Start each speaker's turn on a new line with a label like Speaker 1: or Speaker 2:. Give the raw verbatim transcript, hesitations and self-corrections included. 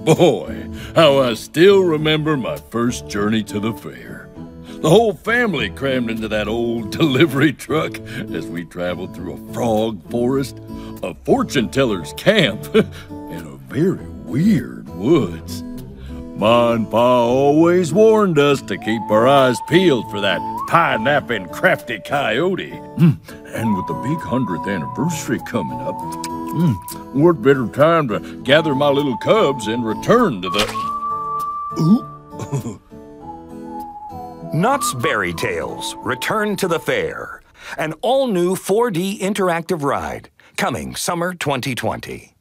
Speaker 1: Boy, how I still remember my first journey to the fair. The whole family crammed into that old delivery truck as we traveled through a frog forest, a fortune teller's camp, and a very weird woods. Ma and Pa always warned us to keep our eyes peeled for that pie-napping crafty coyote. Mm. And with the big hundredth anniversary coming up, mm, what better time to gather my little cubs and return to the... Ooh.
Speaker 2: Knott's Berry Tales, Return to the Fair. An all-new four D interactive ride, coming summer twenty twenty.